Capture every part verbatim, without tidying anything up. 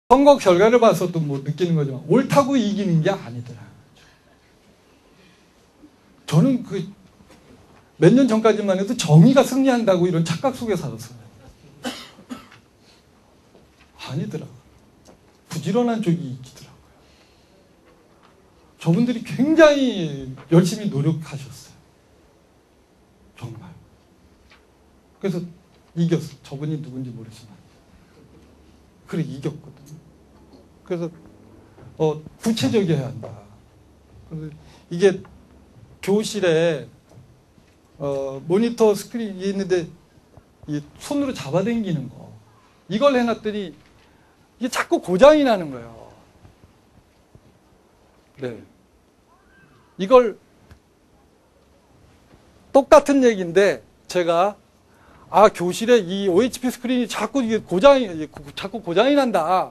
선거 결과를 봐서도 뭐 느끼는 거지만 옳다고 이기는 게 아니더라. 저는 그 몇 년 전까지만 해도 정의가 승리한다고 이런 착각 속에 살았어요. 아니더라고요. 부지런한 쪽이 이기더라고요. 저분들이 굉장히 열심히 노력하셨어요. 정말. 그래서 이겼어. 저분이 누군지 모르지만. 그래, 이겼거든요. 그래서 어, 구체적이어야 한다. 그래서 이게 교실에 어, 모니터 스크린이 있는데 이 손으로 잡아당기는 거 이걸 해놨더니 이게 자꾸 고장이 나는 거예요. 네. 이걸 똑같은 얘기인데 제가 아 교실에 이 오에이치피 스크린이 자꾸 이게 고장이 자꾸 고장이 난다.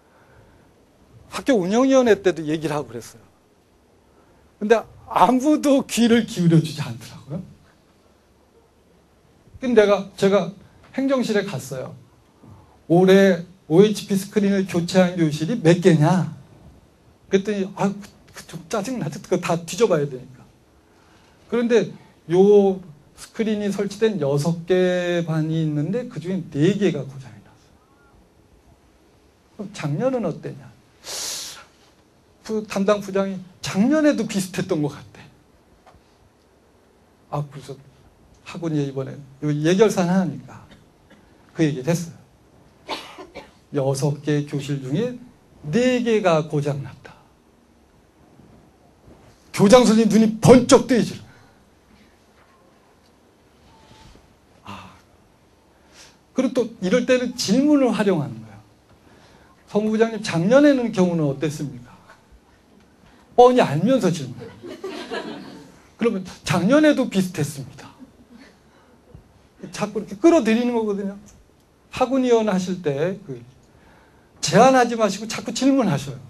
학교 운영위원회 때도 얘기를 하고 그랬어요. 근데 아무도 귀를 기울여 주지 않더라고요. 근데 내가 제가 행정실에 갔어요. 올해 오에이치피 스크린을 교체한 교실이 몇 개냐? 그랬더니 아, 좀 짜증나죠. 그거 다 뒤져봐야 되니까. 그런데 요 스크린이 설치된 여섯 개 반이 있는데 그중에 네 개가 고장이 났어요. 그럼 작년은 어땠냐? 그 담당 부장이 작년에도 비슷했던 것 같대. 아, 그래서 학원이 이번에 예결산 하니까 그 얘기를 했어요. 여섯 개 교실 중에 네 개가 고장났다. 교장 선생님 눈이 번쩍 뜨이죠. 아. 그리고 또 이럴 때는 질문을 활용하는 거예요. 성부부장님, 작년에는 경우는 어땠습니까? 뻔히 알면서 질문해요. 그러면 작년에도 비슷했습니다. 자꾸 이렇게 끌어들이는 거거든요. 학원위원 하실 때 그 제안하지 마시고 자꾸 질문하셔요.